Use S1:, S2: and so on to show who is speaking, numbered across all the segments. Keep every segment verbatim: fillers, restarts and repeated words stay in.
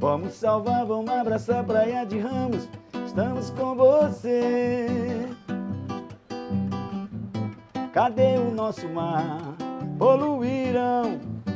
S1: Vamos salvar, vamos abraçar Praia de Ramos, estamos com você. Cadê o nosso mar? Poluíram,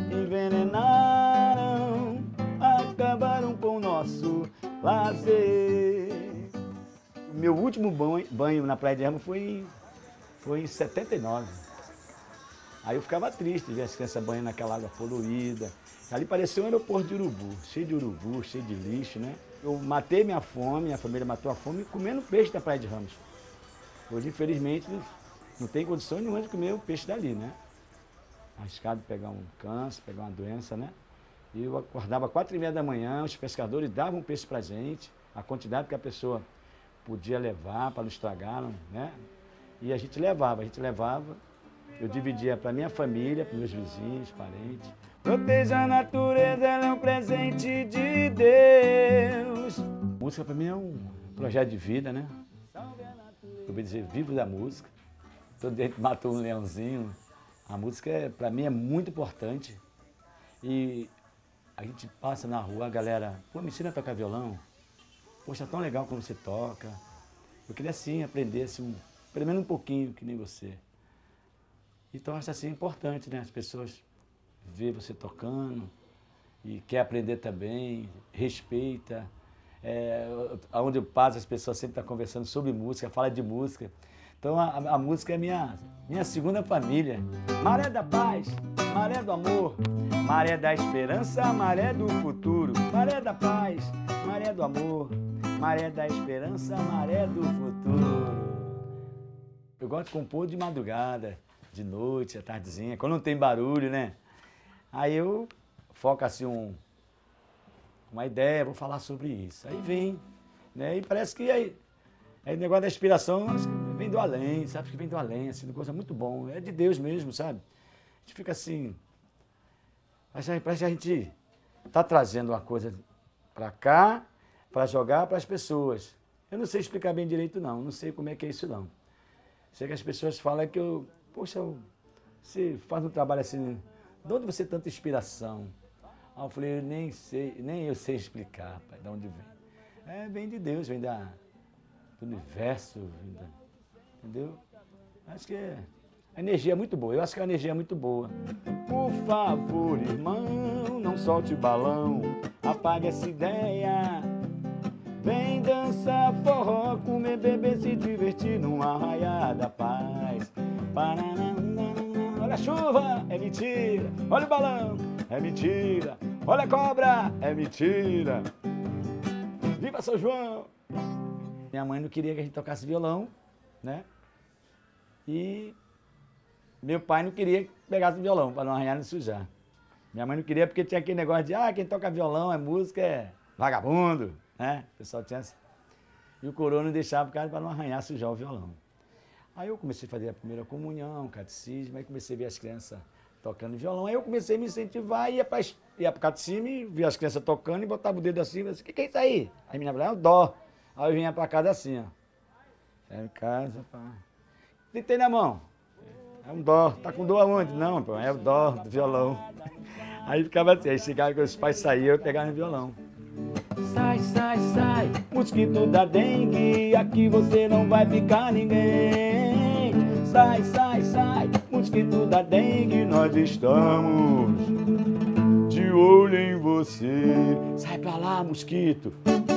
S1: envenenaram, acabaram com o nosso lazer. Meu último banho, banho na Praia de Ramos foi, foi em setenta e nove. Aí eu ficava triste de ver as crianças banhando naquela água poluída. Ali parecia um aeroporto de urubu, cheio de urubu, cheio de lixo, né? Eu matei minha fome, minha família matou a fome comendo peixe da Praia de Ramos. Hoje, infelizmente, não tem condição nenhuma de comer o peixe dali, né? Arriscado pegar um câncer, pegar uma doença, né? E eu acordava às quatro e meia da manhã, os pescadores davam peixe pra gente, a quantidade que a pessoa podia levar para não estragar, né? E a gente levava, a gente levava, eu dividia para minha família, para meus vizinhos, parentes. Proteja a natureza, ela é um presente de Deus. Música para mim é um projeto de vida, né? Eu vou dizer, vivo da música. Todo dia a gente matou um leãozinho. A música, é, para mim, é muito importante. E a gente passa na rua, a galera, pô, me ensina a tocar violão. Poxa, é tão legal como você toca. Eu queria, assim, aprender, assim, pelo menos um pouquinho, que nem você. Então, acho assim importante, né? As pessoas ver você tocando e quer aprender também, respeita. É, onde eu passo, as pessoas sempre estão conversando sobre música, fala de música. Então a, a música é minha, minha segunda família. Maré da paz, maré do amor, maré da esperança, maré do futuro. Maré da paz, maré do amor, maré da esperança, maré do futuro. Eu gosto de compor de madrugada, de noite, à tardezinha, quando não tem barulho, né? Aí eu foco assim um, uma ideia, vou falar sobre isso. Aí vem, né? E parece que aí, aí o negócio da inspiração vem do além, sabe? Que vem do além, assim, uma coisa muito bom. É de Deus mesmo, sabe? A gente fica assim, parece que a gente está trazendo uma coisa para cá, para jogar para as pessoas. Eu não sei explicar bem direito não, não sei como é que é isso não. Sei que as pessoas falam que eu, poxa, você faz um trabalho assim, de onde você tem tanta inspiração? Aí eu falei, eu nem sei, nem eu sei explicar, pai, de onde vem. É, vem de Deus, vem da, do universo, vem da, entendeu? Acho que é, a energia é muito boa, eu acho que a energia é muito boa. Por favor, irmão, não solte o balão, apague essa ideia. Vem dançar forró, comer, beber, se divertir numa raia da paz. Paraná. Olha a chuva, é mentira. Olha o balão, é mentira. Olha a cobra, é mentira. Viva São João! Minha mãe não queria que a gente tocasse violão, né? E meu pai não queria que pegasse o violão, para não arranhar e sujar. Minha mãe não queria porque tinha aquele negócio de, ah, quem toca violão é música, é vagabundo, né? O pessoal tinha... E o coroa não deixava para não arranhar, sujar o violão. Aí eu comecei a fazer a primeira comunhão, catecismo, aí comecei a ver as crianças tocando violão. Aí eu comecei a me incentivar, ia para ia o catecismo, e via as crianças tocando e botava o dedo assim, e disse, o que, que é isso aí? Aí a menina falava, é o dó. Aí eu vinha para casa assim, ó. Chegava em casa, pá. O que tem na mão? É um dó. Tá com dó aonde? Não, pô, é o dó do violão. Aí ficava assim, aí chegava que os pais saíam, eu pegava no violão. Sai, sai, sai, mosquito da dengue, aqui você não vai picar ninguém. Sai, sai, sai, mosquito da dengue, nós estamos de olho em você. Sai pra lá, mosquito.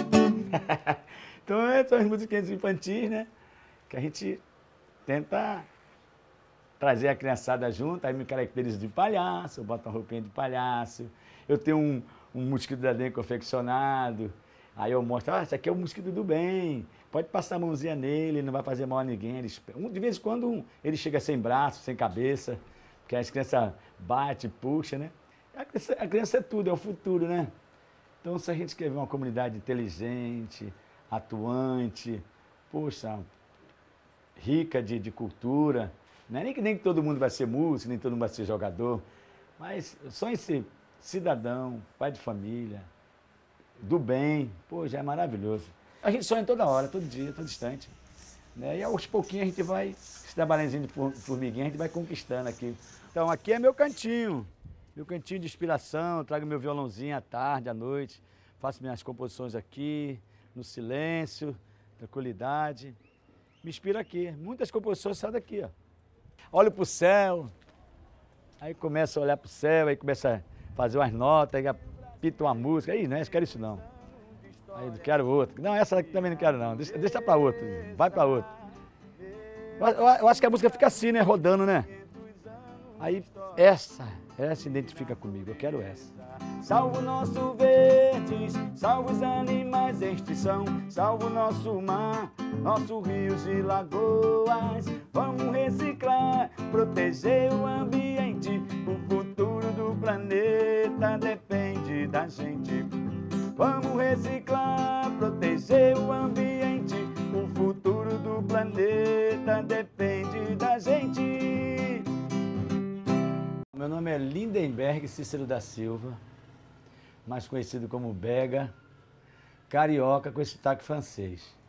S1: Então, essas são as musiquinhas infantis, né? Que a gente tenta trazer a criançada junto, aí me caracterizo de palhaço, eu boto uma roupinha de palhaço. Eu tenho um, um mosquito da dengue confeccionado, aí eu mostro, ah, esse aqui é o mosquito do bem, pode passar a mãozinha nele, não vai fazer mal a ninguém. Eles, um, de vez em quando um, ele chega sem braço, sem cabeça, porque as crianças batem, puxam, né? A criança, a criança é tudo, é o futuro, né? Então, se a gente quer ver uma comunidade inteligente, atuante, poxa, rica de, de cultura, não é nem que nem todo mundo vai ser músico, nem todo mundo vai ser jogador, mas só esse cidadão, pai de família, do bem, pô, já é maravilhoso. A gente sonha toda hora, todo dia, todo instante, né? E aos pouquinhos a gente vai, esse trabalhinho de formiguinha, a gente vai conquistando aqui. Então aqui é meu cantinho, meu cantinho de inspiração, eu trago meu violãozinho à tarde, à noite, faço minhas composições aqui, no silêncio, tranquilidade. Me inspiro aqui. Muitas composições saem daqui, ó. Olho pro céu, aí começo a olhar pro céu, aí começa a fazer umas notas, aí apito uma música. Aí, não, eu quero isso não. Aí não quero outro. Não, essa aqui também não quero não. Deixa, deixa pra outro, vai pra outro. Eu, eu acho que a música fica assim, né? Rodando, né? Aí essa, essa identifica comigo, eu quero essa. Salvo nosso verdes, salvo os animais em extinção, salvo nosso mar, nossos rios e lagoas. Vamos reciclar, proteger o ambiente, o futuro do planeta depende da gente. Vamos reciclar, proteger o ambiente, o futuro do planeta depende da gente. Meu nome é Lindenberg Cícero da Silva, mais conhecido como Bega, carioca com esse sotaque francês.